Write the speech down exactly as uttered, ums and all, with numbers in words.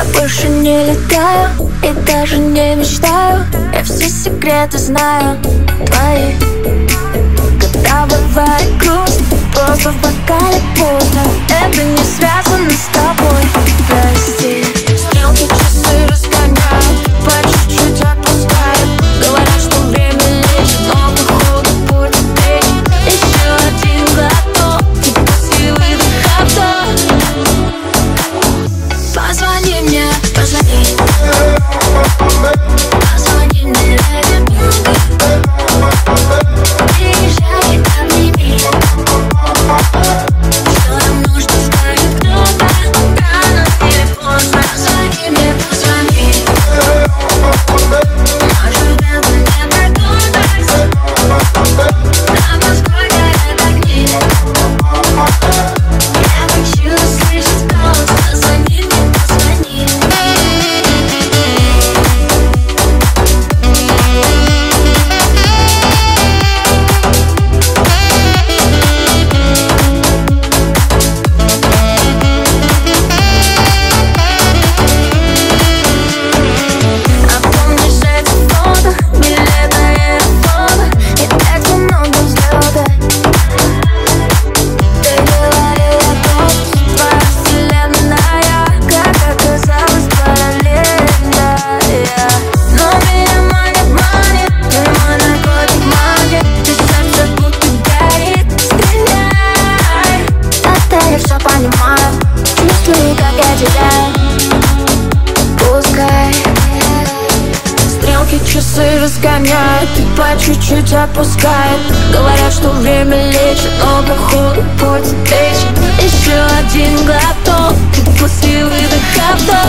Больше не летаю и даже не мечтаю. Я все секреты знаю твои. Когда бывает грустно, просто в бокале пусто. Это не связано с тобой, прости. Стрелки часы разгоняют, по чуть-чуть отпускают. Говорят, что время лечит, но походу путь вечен. Еще один глоток, и после выдоха вдох. Позвони мне, позвони. Позвони мне ради Бога. Приезжай, обними. Все равно, что скажет кто-то, рано или поздно. Позвони мне, позвони. Может, это не продолжится. Там Москвой горят огни. Я хочу услышать голос. Позвони мне, позвони. А помнишь эти фото, билеты аэрофлота и так много взлетов? Ты говорила, пропуск, твоя вселенная, как оказалось параллельно. Но меня манит, манит, ты мой наркотик манит. Ты сердце будто горит, стреляй. Тогда я все понимаю, чувствую, как я теряю. Пускай стрелки часы разгоняют и по чуть-чуть отпускают. Говорят, что время лечит, но походу путь вечен. Еще один глоток, и после выдоха вдох.